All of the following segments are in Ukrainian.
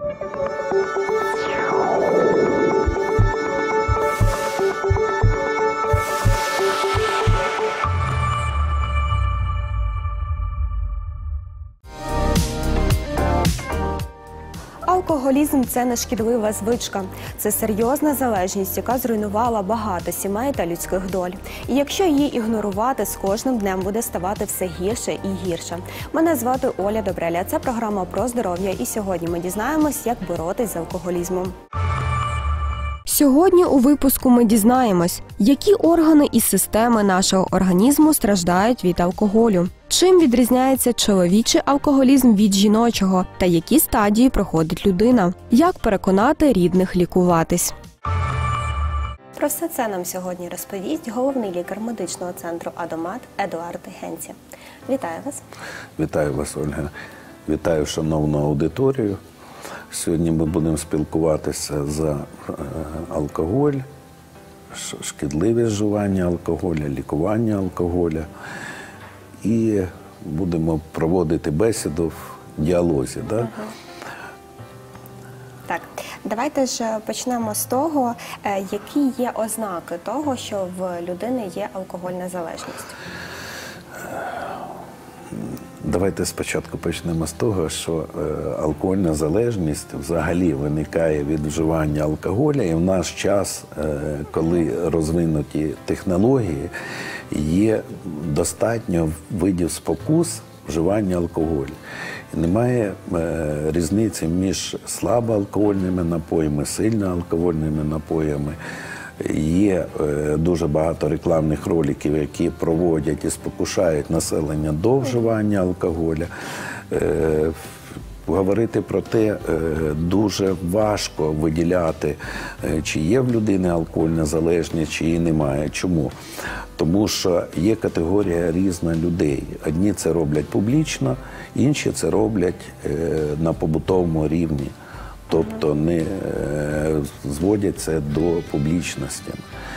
Алкоголізм – це не шкідлива звичка. Це серйозна залежність, яка зруйнувала багато сімей та людських доль. І якщо її ігнорувати, з кожним днем буде ставати все гірше і гірше. Мене звати Оля Добреля. Це програма про здоров'я. І сьогодні ми дізнаємось, як боротись з алкоголізмом. Сьогодні у випуску ми дізнаємось, які органи і системи нашого організму страждають від алкоголю, чим відрізняється чоловічий алкоголізм від жіночого та які стадії проходить людина, як переконати рідних лікуватись. Про все це нам сьогодні розповість головний лікар медичного центру «Адомат» Едуард Генці. Вітаю вас. Вітаю вас, Ольга. Вітаю шановну аудиторію. Сьогодні ми будемо спілкуватися за алкоголь, шкідливість вживання алкоголя, лікування алкоголя. І будемо проводити бесіду в діалозі. Да? Так, давайте ж почнемо з того, які є ознаки того, що в людини є алкогольна залежність. Давайте спочатку почнемо з того, що алкогольна залежність взагалі виникає від вживання алкоголя. І в наш час, коли розвинуті технології, є достатньо видів спокус вживання алкоголю. І немає різниці між слабоалкогольними напоями, сильноалкогольними напоями. Є дуже багато рекламних роликів, які проводять і спокушають населення до вживання алкоголя. Говорити про те дуже важко виділяти, чи є в людини алкогольна залежність, чи її немає. Чому? Тому що є категорія різна людей. Одні це роблять публічно, інші це роблять на побутовому рівні. Тобто не зводяться до публічності.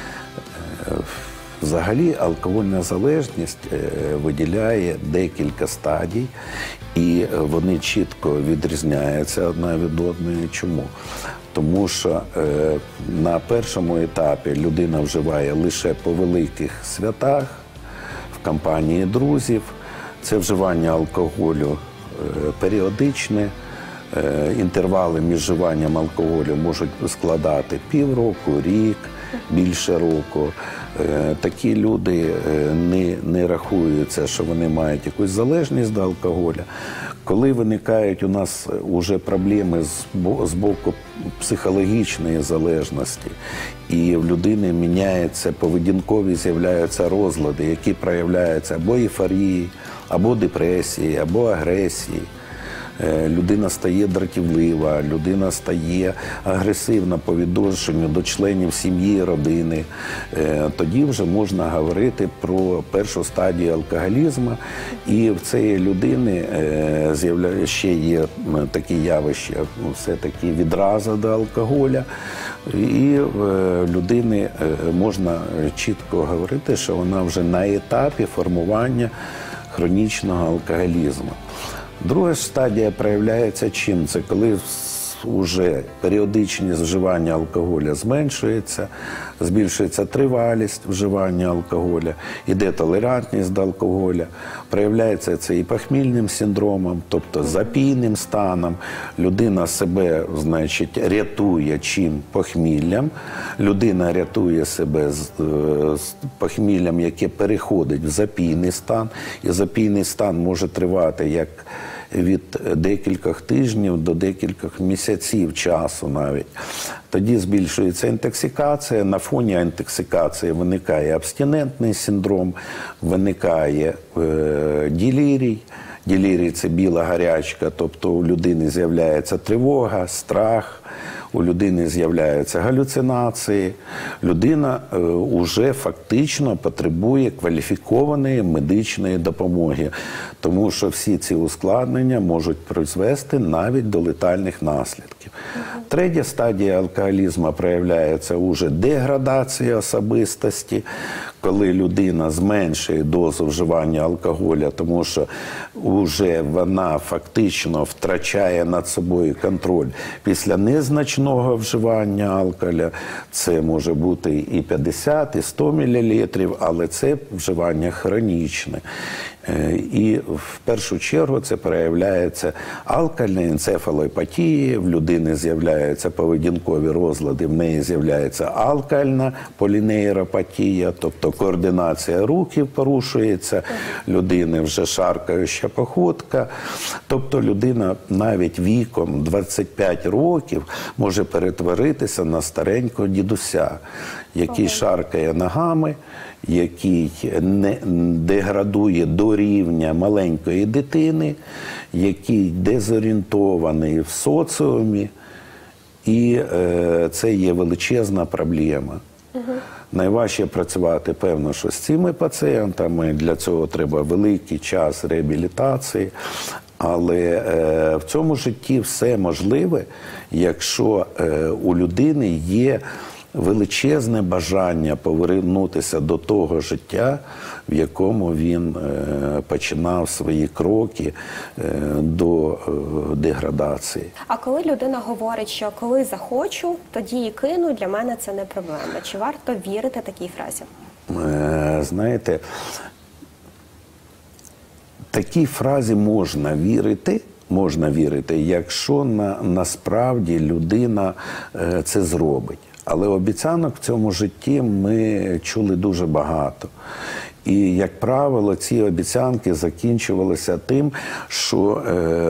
Взагалі алкогольна залежність виділяє декілька стадій, і вони чітко відрізняються одна від одної. Чому? Тому що на першому етапі людина вживає лише по великих святах, в компанії друзів. Це вживання алкоголю періодичне. Інтервали між вживанням алкоголю можуть складати півроку, рік, більше року. Такі люди не рахуються, що вони мають якусь залежність до алкоголя. Коли виникають у нас вже проблеми з боку психологічної залежності, і в людини міняються поведінкові, з'являються розлади, які проявляються або ейфорії, або депресії, або агресії. Людина стає дратівлива, людина стає агресивна по відношенню до членів сім'ї, родини. Тоді вже можна говорити про першу стадію алкоголізму. І в цієї людини ще є такі явища, все-таки відраза до алкоголя. І в людини можна чітко говорити, що вона вже на етапі формування хронічного алкоголізму. Друга стадія проявляється чим? Це коли вже періодичність вживання алкоголя зменшується, збільшується тривалість вживання алкоголя, іде толерантність до алкоголя, проявляється це і похмільним синдромом, тобто запійним станом. Людина себе, значить, рятує чим? Похміллям. Людина рятує себе з похміллям, яке переходить в запійний стан. І запійний стан може тривати як від декількох тижнів до декількох місяців часу навіть. Тоді збільшується інтоксикація, на фоні інтоксикації виникає абстинентний синдром, виникає делірій. Делірій – це біла гарячка, тобто у людини з'являється тривога, страх, у людини з'являються галюцинації. Людина вже фактично потребує кваліфікованої медичної допомоги, тому що всі ці ускладнення можуть призвести навіть до летальних наслідків. Третя стадія алкоголізму проявляється уже деградація особистості, коли людина зменшує дозу вживання алкоголя, тому що вже вона фактично втрачає над собою контроль після незначного вживання алкоголя, це може бути і 50, і 100 мл, але це вживання хронічне. І в першу чергу це проявляється алкогольна енцефалоепатія, в людини з'являються поведінкові розлади, в неї з'являється алкогольна полінейропатія, тобто координація рухів порушується, людини вже шаркаюча походка, тобто людина навіть віком 25 років може перетворитися на старенького дідуся, який шаркає ногами, який не деградує до рівня маленької дитини, який дезорієнтований в соціумі, і це є величезна проблема. Найважче працювати, певно, що з цими пацієнтами, для цього треба великий час реабілітації, але в цьому житті все можливе, якщо у людини є величезне бажання повернутися до того життя, в якому він починав свої кроки до деградації. А коли людина говорить, що коли захочу, тоді і кину, для мене це не проблема. Чи варто вірити такій фразі? Знаєте, такій фразі можна вірити, якщо насправді людина це зробить. Але обіцянок в цьому житті ми чули дуже багато. І, як правило, ці обіцянки закінчувалися тим, що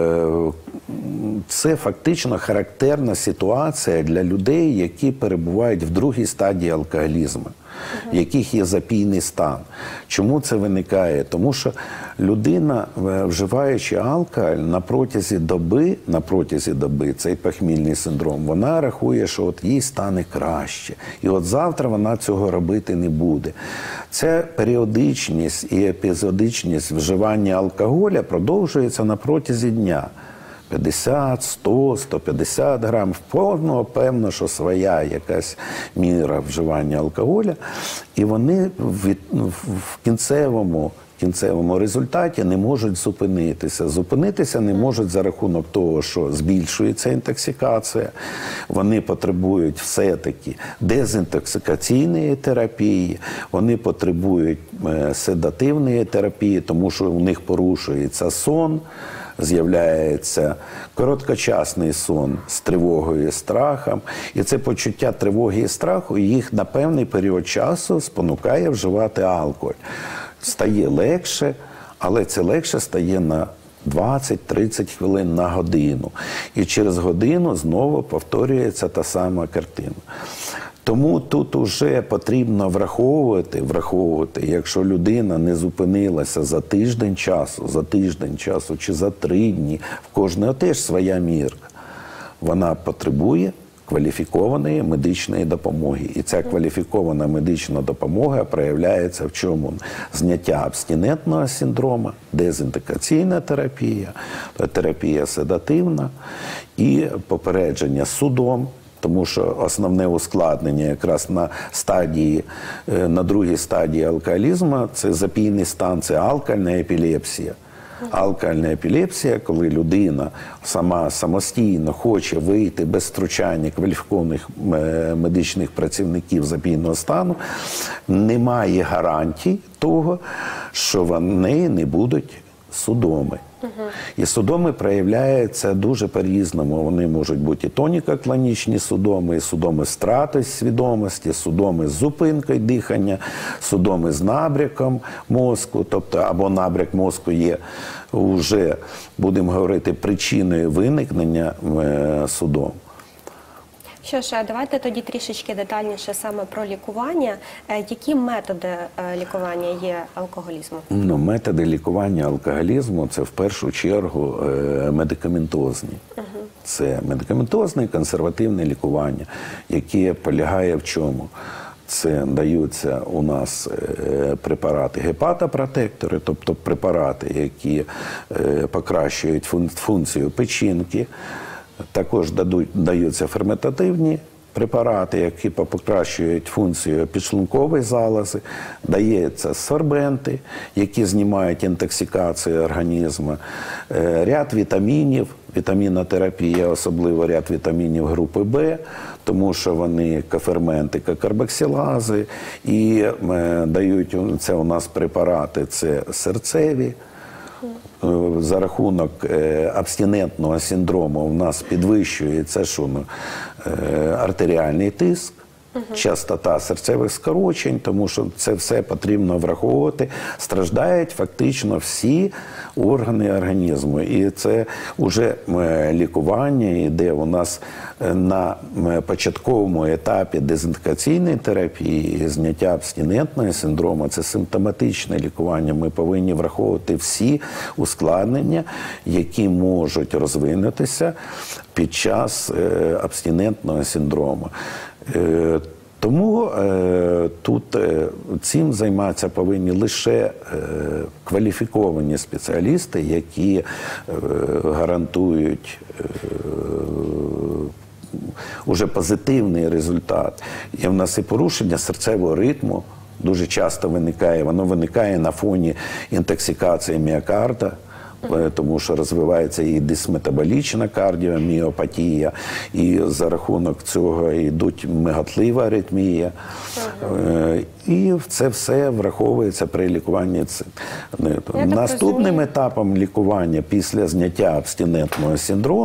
це фактично характерна ситуація для людей, які перебувають в другій стадії алкоголізму, в яких є запійний стан. Чому це виникає? Тому що людина, вживаючи алкоголь на протязі доби, цей похмільний синдром, вона рахує, що от їй стане краще. І от завтра вона цього робити не буде. Ця періодичність і епізодичність вживання алкоголя продовжується на протязі дня. 50, 100, 150 грам. Повно, певно, що своя якась міра вживання алкоголя. І вони в кінцевому результаті не можуть зупинитися. Зупинитися не можуть за рахунок того, що збільшується інтоксикація. Вони потребують все-таки дезінтоксикаційної терапії, вони потребують седативної терапії, тому що у них порушується сон, з'являється короткочасний сон з тривогою і страхом. І це почуття тривоги і страху їх на певний період часу спонукає вживати алкоголь. Стає легше, але це легше стає на 20-30 хвилин на годину. І через годину знову повторюється та сама картина. Тому тут уже потрібно враховувати, якщо людина не зупинилася за тиждень часу чи за 3 дні, в кожного теж своя мірка. Вона потребує кваліфікованої медичної допомоги. І ця кваліфікована медична допомога проявляється в чому? Зняття абстинентного синдрому, дезінтоксикаційна терапія, терапія седативна і попередження судом. Тому що основне ускладнення якраз на другій стадії алкоголізму – це запійний стан, це алкогольна епілепсія. Алкогольна епілепсія, коли людина самостійно хоче вийти без втручання кваліфікованих медичних працівників запійного стану, немає гарантій того, що в неї не будуть судоми. І судоми проявляються дуже по-різному. Вони можуть бути і тоніко-клонічні судоми, і судоми з втратою свідомості, судоми з зупинкою дихання, судоми з набряком мозку, тобто або набряк мозку є вже, будемо говорити, причиною виникнення судом. Що ж, давайте тоді трішечки детальніше саме про лікування. Які методи лікування є алкоголізму? Методи лікування алкоголізму – це в першу чергу медикаментозні. Це медикаментозне консервативне лікування, яке полягає в чому? Це даються у нас препарати гепатопротектори, тобто препарати, які покращують функцію печінки. Також даються ферментативні препарати, які покращують функцію підшлункової залози, дається сорбенти, які знімають інтоксикацію організму, ряд вітамінів, вітамінотерапія, особливо ряд вітамінів групи В, тому що вони коферменти, карбоксилази, і дають, це у нас препарати, це серцеві. За рахунок абстинентного синдрому у нас підвищується артеріальний тиск, частота серцевих скорочень, тому що це все потрібно враховувати. Страждають фактично всі органи організму. І це вже лікування йде у нас на початковому етапі дезінтоксикаційної терапії, зняття абстинентного синдрому. Це симптоматичне лікування. Ми повинні враховувати всі ускладнення, які можуть розвинутися під час абстинентного синдрому. Тому тут цим займатися повинні лише кваліфіковані спеціалісти, які гарантують уже позитивний результат. І в нас і порушення серцевого ритму дуже часто виникає. Воно виникає на фоні інтоксикації міокарда, тому що розвивається і дисметаболічна кардіоміопатія, і за рахунок цього йдуть мигатлива аритмія. І це все враховується при лікуванні. Наступним етапом лікування після зняття абстинентного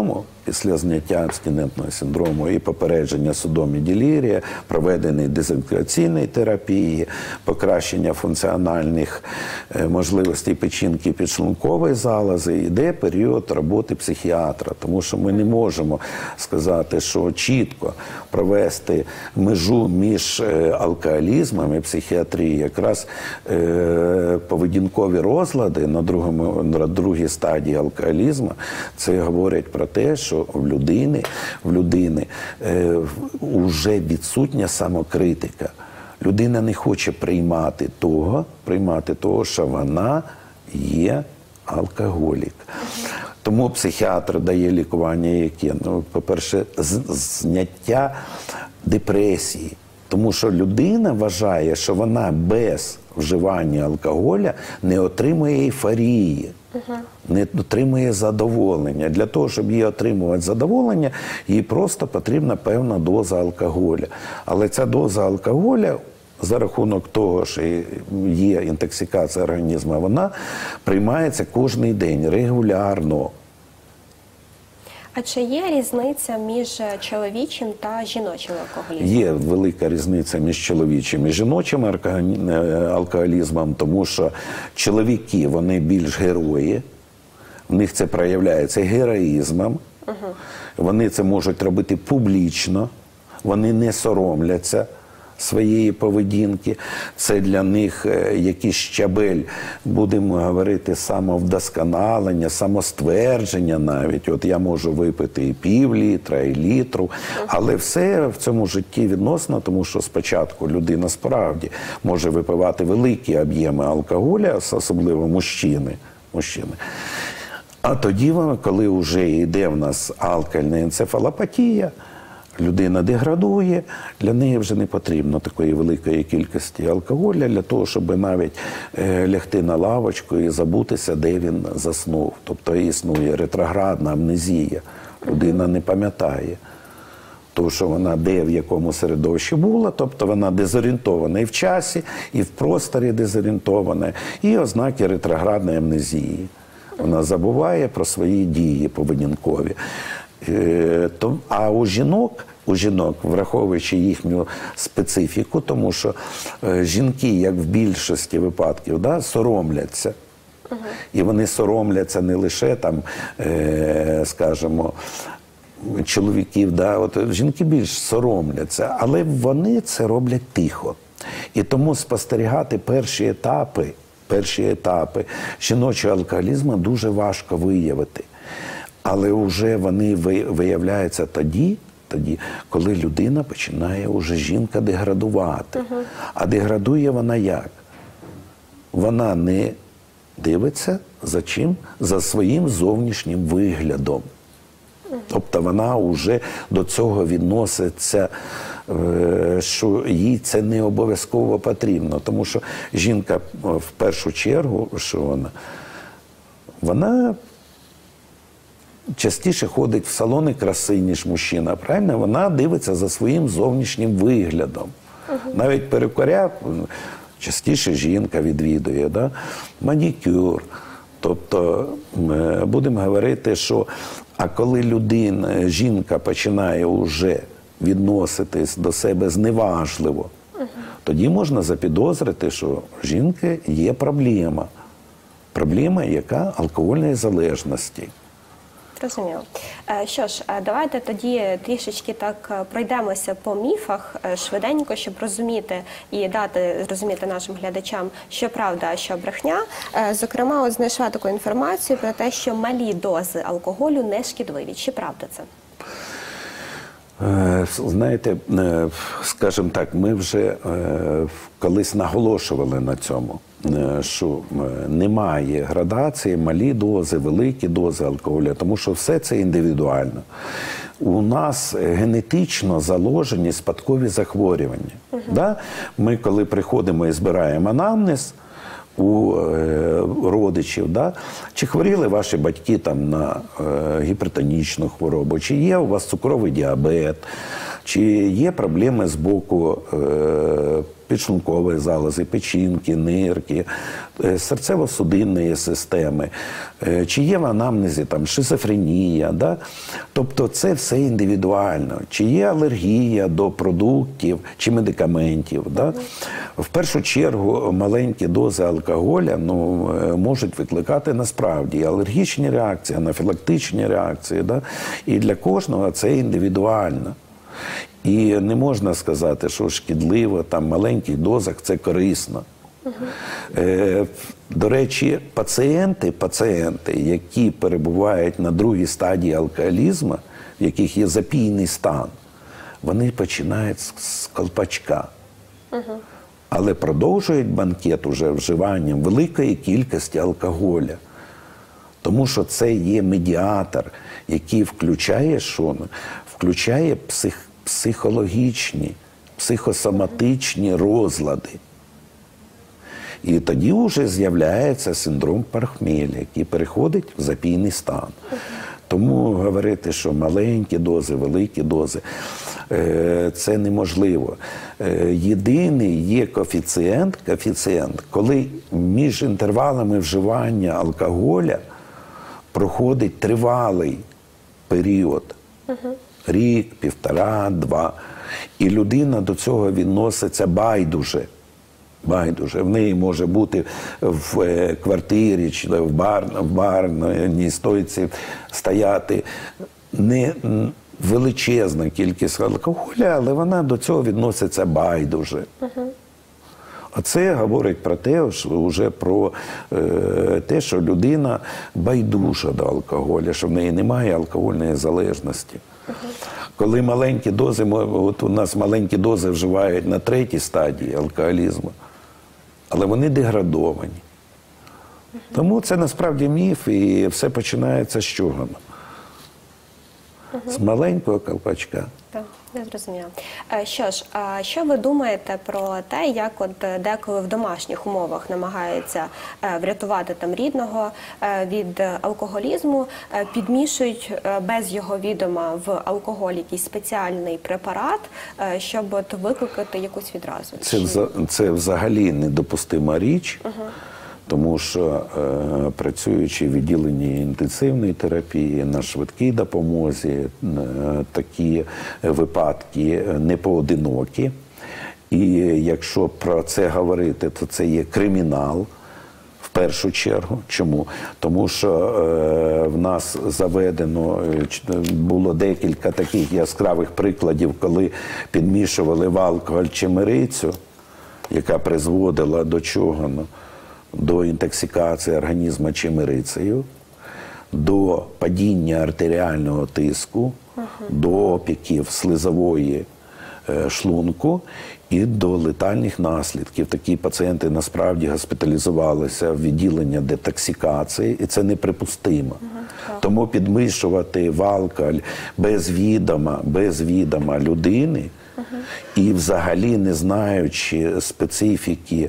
синдрому, і попередження судомі делірія, проведення дезінтоксикаційної терапії, покращення функціональних можливостей печінки підшлункової залози, йде період роботи психіатра. Тому що ми не можемо сказати, що чітко провести межу між алкоголізмом і психіатрією. Якраз поведінкові розлади на другій стадії алкоголізму, це говорять про те, що в людини вже відсутня самокритика. Людина не хоче приймати того, що вона є алкоголік. Тому психіатр дає лікування яке? По-перше, зняття депресії. Тому що людина вважає, що вона без вживання алкоголя не отримує ейфорії, не отримує задоволення. Для того, щоб їй отримувати задоволення, їй просто потрібна певна доза алкоголя. Але ця доза алкоголя, за рахунок того, що є інтоксикація організму, вона приймається кожен день, регулярно. А чи є різниця між чоловічим та жіночим алкоголізмом? Є велика різниця між чоловічим і жіночим алкоголізмом, тому що чоловіки, вони більш герої, в них це проявляється героїзмом, вони це можуть робити публічно, вони не соромляться своєї поведінки. Це для них якийсь щабель, будемо говорити, самовдосконалення, самоствердження навіть. От я можу випити і пів-літра, і літру, але все в цьому житті відносно, тому що спочатку людина справді може випивати великі об'єми алкоголя, особливо мужчини. А тоді, коли вже йде в нас алкогольна енцефалопатія, людина деградує, для неї вже не потрібно такої великої кількості алкоголя для того, щоб навіть лягти на лавочку і забутися, де він заснув. Тобто існує ретроградна амнезія. Людина не пам'ятає того, що вона де, в якому середовищі була, тобто вона дезорієнтована і в часі, і в просторі дезорієнтована, і ознаки ретроградної амнезії. Вона забуває про свої дії поведінкові. А у жінок, враховуючи їхню специфіку, тому що жінки, як в більшості випадків, соромляться. І вони соромляться не лише там, скажімо, чоловіків, от жінки більш соромляться, але вони це роблять тихо. І тому спостерігати перші етапи жіночого алкоголізму дуже важко виявити. Але вже вони виявляються тоді, коли людина починає уже жінка деградувати. А деградує вона як? Вона не дивиться за чим? За своїм зовнішнім виглядом. Тобто вона вже до цього відноситься, що їй це не обов'язково потрібно. Тому що жінка в першу чергу, що вона частіше ходить в салони краси, ніж мужчина, правильно? Вона дивиться за своїм зовнішнім виглядом. Навіть перукаря частіше жінка відвідує, да? Манікюр. Тобто, будемо говорити, що коли жінка починає вже відноситись до себе зневажливо, тоді можна запідозрити, що в жінки є проблема. Проблема, яка алкогольної залежності. Розуміло. Що ж, давайте тоді трішечки так пройдемося по міфах швиденько, щоб розуміти і дати зрозуміти нашим глядачам, що правда, а що брехня. Зокрема, от знайшла таку інформацію про те, що малі дози алкоголю не шкідливі. Чи правда це? Знаєте, скажімо так, ми вже колись наголошували на цьому, що немає градації, малі дози, великі дози алкоголю, тому що все це індивідуально. У нас генетично заложені спадкові захворювання. Да? Ми, коли приходимо і збираємо анамнез у родичів, да? Чи хворіли ваші батьки там на гіпертонічну хворобу, чи є у вас цукровий діабет, чи є проблеми з боку підшлункової залози, печінки, нирки, серцево-судинної системи, чи є в анамнезі там шизофренія, да? Тобто це все індивідуально. Чи є алергія до продуктів чи медикаментів. Да? В першу чергу маленькі дози алкоголя можуть викликати насправді алергічні реакції, анафілактичні реакції. Да? І для кожного це індивідуально. І не можна сказати, що шкідливо, там, в маленьких дозах це корисно. До речі, пацієнти, які перебувають на другій стадії алкоголізму, в яких є запійний стан, вони починають з колпачка. Але продовжують банкет уже вживанням великої кількості алкоголя. Тому що це є медіатор, який включає що? Включає психологічні, психосоматичні розлади. І тоді вже з'являється синдром похмілля, який переходить в запійний стан. Тому говорити, що маленькі дози, великі дози – це неможливо. Єдиний є коефіцієнт, коли між інтервалами вживання алкоголя проходить тривалий період. Рік, півтора, два. І людина до цього відноситься байдуже. В неї може бути в квартирі чи в барній стойці стояти не величезна кількість алкоголю, але вона до цього відноситься байдуже. А це говорить про те, що людина байдужа до алкоголю, що в неї немає алкогольної залежності. Коли маленькі дози, от у нас маленькі дози вживають на третій стадії алкоголізму, але вони деградовані. Тому це насправді міф, і все починається з чого? З маленького колпачка. Так, я зрозуміла. Що ж, а що ви думаєте про те, як от деколи в домашніх умовах намагаються врятувати там рідного від алкоголізму, підмішують без його відома в алкоголь якийсь спеціальний препарат, щоб от викликати якусь відразу? Це взагалі недопустима річ. Тому що працюючи в відділенні інтенсивної терапії, на швидкій допомозі, такі випадки не поодинокі. І якщо про це говорити, то це є кримінал в першу чергу. Чому? Тому що в нас заведено, було декілька таких яскравих прикладів, коли підмішували в алкоголь чимерицю, яка призводила до чого? До інтоксикації організму чимерицею, до падіння артеріального тиску, до опіків слизової шлунку і до летальних наслідків. Такі пацієнти насправді госпіталізувалися в відділення детоксикації, і це неприпустимо. Тому підмішувати в алкоголь без відома людини і взагалі не знаючи специфіки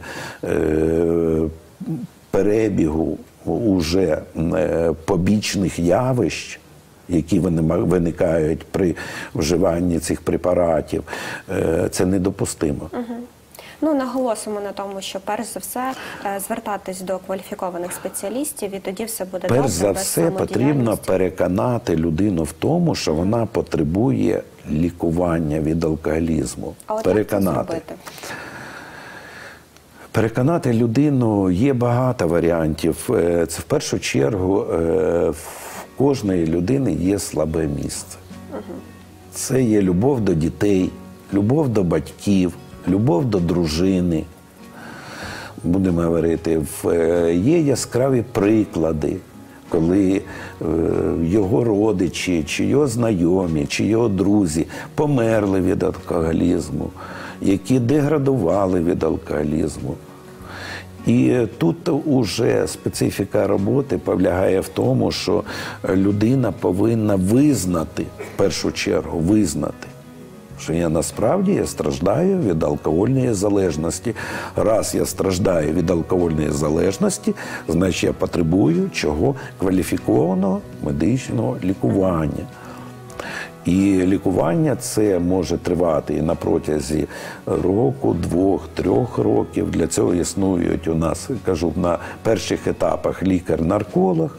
перебігу уже побічних явищ, які виникають при вживанні цих препаратів, це недопустимо. Ну, наголосимо на тому, що перш за все звертатись до кваліфікованих спеціалістів, і тоді все буде добре. Перш за все потрібно переконати людину в тому, що вона потребує лікування від алкоголізму. А от як це зробити? Переконати людину є багато варіантів. Це в першу чергу в кожної людини є слабе місце. Це є любов до дітей, любов до батьків, любов до дружини. Будемо говорити, є яскраві приклади, коли його родичі, чи його знайомі, чи його друзі померли від алкоголізму, які деградували від алкоголізму. І тут уже специфіка роботи полягає в тому, що людина повинна визнати, в першу чергу визнати, що я страждаю від алкогольної залежності. Раз я страждаю від алкогольної залежності, значить я потребую чого? Кваліфікованого медичного лікування. І лікування це може тривати і на протязі року, 2-3 років. Для цього існують у нас, кажу, на перших етапах лікар-нарколог,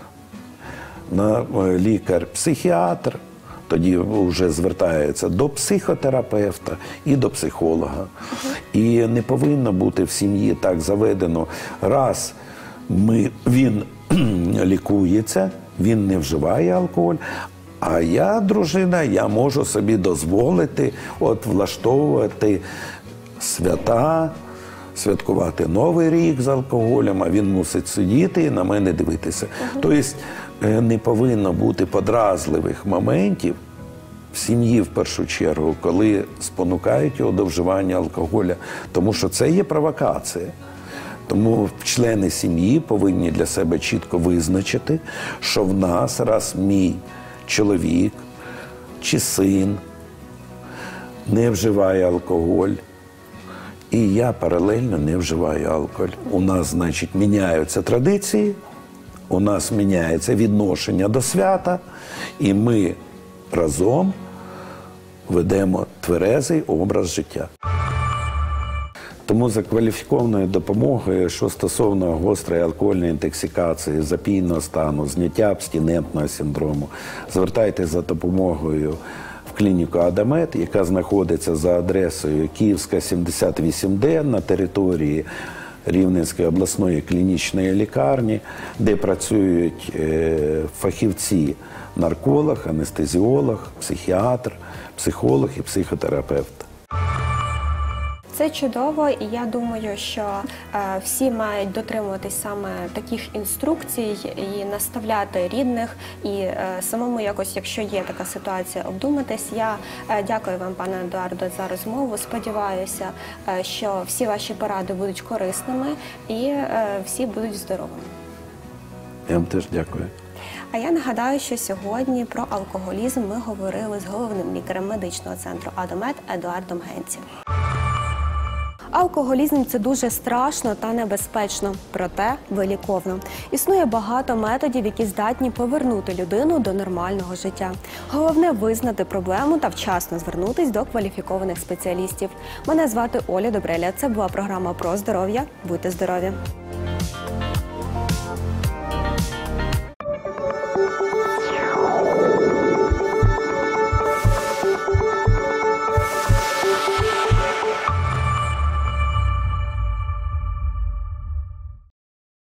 лікар-психіатр, тоді вже звертається до психотерапевта і до психолога. І не повинно бути в сім'ї так заведено, раз він лікується, він не вживає алкоголь, а я, дружина, я можу собі дозволити влаштовувати свята, святкувати Новий рік з алкоголем, а він мусить сидіти і на мене дивитися. Тобто не повинно бути подразливих моментів в сім'ї, в першу чергу, коли спонукають його до вживання алкоголя, тому що це є провокація. Тому члени сім'ї повинні для себе чітко визначити, що в нас, раз мій чоловік чи син не вживає алкоголь, і я паралельно не вживаю алкоголь. У нас, значить, міняються традиції, у нас міняється відношення до свята, і ми разом ведемо тверезий образ життя. Тому за кваліфікованою допомогою, що стосовно гострої алкогольної інтоксикації, запійного стану, зняття абстинентного синдрому, звертайтеся за допомогою в клініку Адамед, яка знаходиться за адресою Київська, 78Д на території Рівненської обласної клінічної лікарні, де працюють фахівці, нарколог, анестезіолог, психіатр, психолог і психотерапевт. Це чудово, і я думаю, що всі мають дотримуватись саме таких інструкцій і наставляти рідних, і самому якось, якщо є така ситуація, обдуматись. Я дякую вам, пане Едуардо, за розмову. Сподіваюся, що всі ваші поради будуть корисними і всі будуть здоровими. Я вам теж дякую. А я нагадаю, що сьогодні про алкоголізм ми говорили з головним лікарем медичного центру Адамед Едуардом Генцем. Алкоголізм – це дуже страшно та небезпечно, проте виліковно. Існує багато методів, які здатні повернути людину до нормального життя. Головне – визнати проблему та вчасно звернутись до кваліфікованих спеціалістів. Мене звати Оля Добреля. Це була програма про здоров'я. Будьте здорові!